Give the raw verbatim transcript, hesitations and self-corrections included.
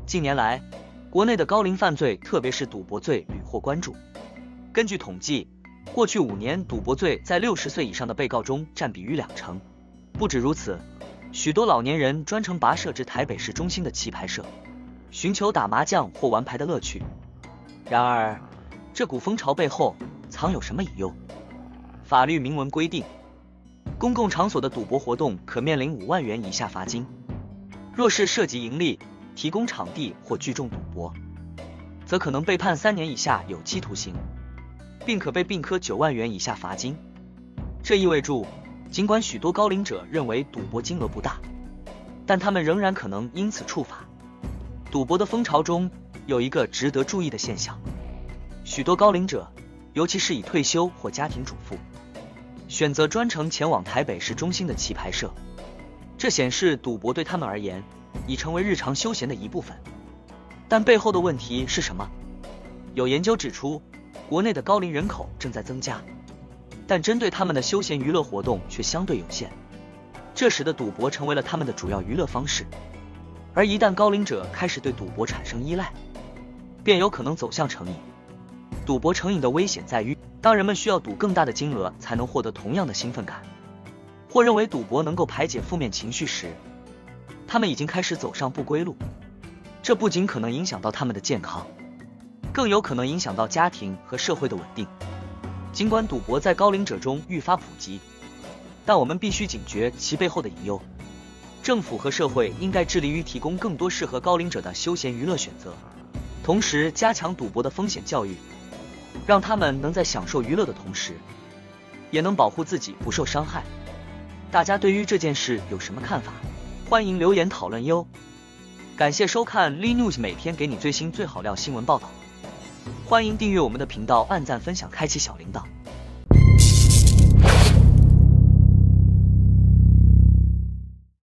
近年来，国内的高龄犯罪，特别是赌博罪屡获关注。根据统计，过去五年赌博罪在六十岁以上的被告中占比逾两成。不止如此，许多老年人专程跋涉至台北市中心的棋牌社，寻求打麻将或玩牌的乐趣。然而，这股风潮背后藏有什么隐忧？法律明文规定，公共场所的赌博活动可面临五万元以下罚金。若是涉及盈利、提供场地或聚众赌博，则可能被判三年以下有期徒刑，并可被并科九万元以下罚金。这意味着，尽管许多高龄者认为赌博金额不大，但他们仍然可能因此触法。赌博的风潮中有一个值得注意的现象，许多高龄者，尤其是已退休或家庭主妇，选择专程前往台北市中心的棋牌社，这显示赌博对他们而言已成为日常休闲的一部分。但背后的问题是什么？有研究指出，国内的高龄人口正在增加，但针对他们的休闲娱乐活动却相对有限，这使得赌博成为了他们的主要娱乐方式。而一旦高龄者开始对赌博产生依赖，便有可能走向成瘾。赌博成瘾的危险在于，当人们需要赌更大的金额才能获得同样的兴奋感，或认为赌博能够排解负面情绪时，他们已经开始走上不归路。这不仅可能影响到他们的健康，更有可能影响到家庭和社会的稳定。尽管赌博在高龄者中愈发普及，但我们必须警觉其背后的隐忧。政府和社会应该致力于提供更多适合高龄者的休闲娱乐选择，同时加强赌博的风险教育，让他们能在享受娱乐的同时，也能保护自己不受伤害。大家对于这件事有什么看法？欢迎留言讨论哟。感谢收看 Lee News， 每天给你最新最好料新闻报道。欢迎订阅我们的频道，按赞分享，开启小铃铛。